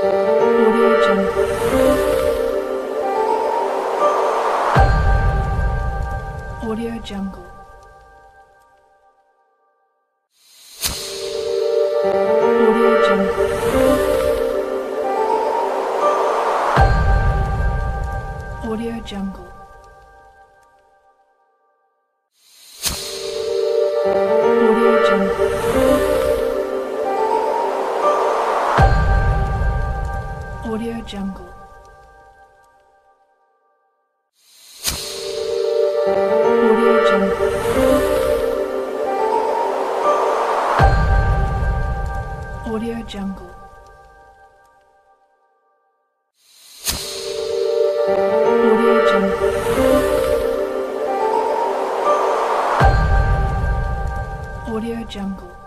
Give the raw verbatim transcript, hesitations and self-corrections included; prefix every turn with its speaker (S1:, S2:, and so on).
S1: Audio Jungle. Audio Jungle. Audio Jungle. Audio Jungle. Audio Jungle. Audio Jungle. Audio Jungle. Audio Jungle. Audio Jungle.